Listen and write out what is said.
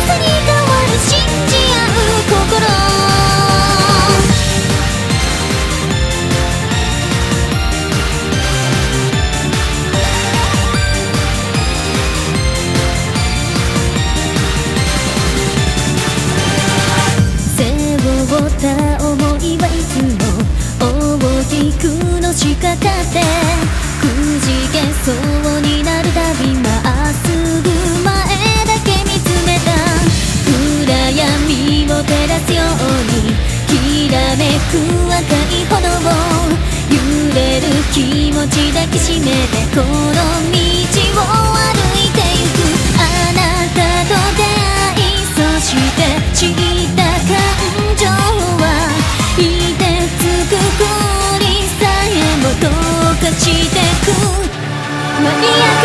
に変わる信じ合う心。背負った想いはいつも大きくのしかかってくじけそうになるたびまっすぐ前だけ見つめた。暗闇を照らすようにきらめく赤い炎を揺れる気持ち抱きしめてこの道を歩いてゆく。あなたと出会いそして知った感情はいてつくふりさえも溶かしてく。舞い上が